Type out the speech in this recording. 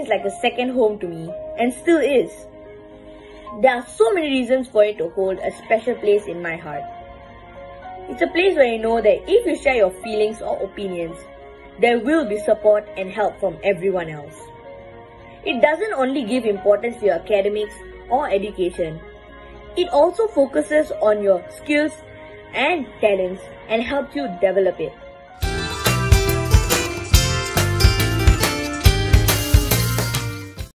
is like a second home to me and still is. There are so many reasons for it to hold a special place in my heart. It's a place where you know that if you share your feelings or opinions, there will be support and help from everyone else. It doesn't only give importance to your academics or education. It also focuses on your skills and talents and helps you develop it.